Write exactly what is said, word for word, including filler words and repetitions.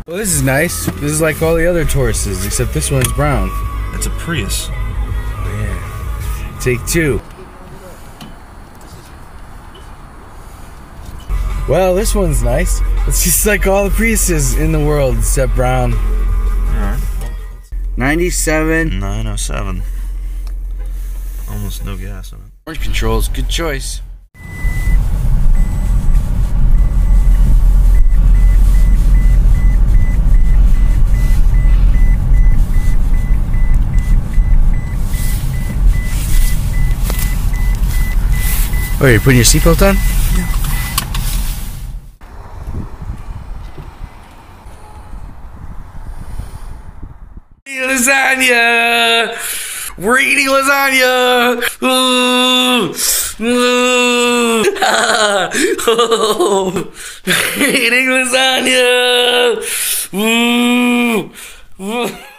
Well, this is nice. This is like all the other Tauruses, except this one's brown. It's a Prius. Oh, yeah. Take two. Well, this one's nice. It's just like all the Priuses in the world, except brown. Alright. ninety-seven. nine oh seven. Almost no gas in it. Orange controls, good choice. Oh, you're putting your seatbelt on? Yeah. Lasagna! We're eating lasagna! Ooh. Ooh. Oh. We're eating lasagna! Ooh. Ooh.